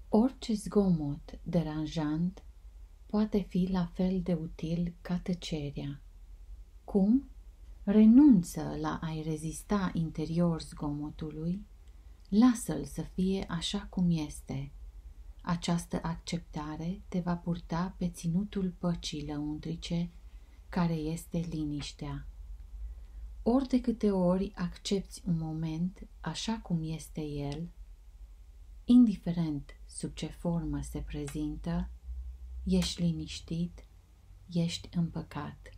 Orice zgomot deranjant poate fi la fel de util ca tăcerea. Cum? Renunță la a-i rezista interior zgomotului, lasă-l să fie așa cum este. Această acceptare te va purta pe ținutul păcii lăuntrice, care este liniștea. Ori de câte ori accepți un moment așa cum este el, indiferent sub ce formă se prezintă, ești liniștit, ești împăcat.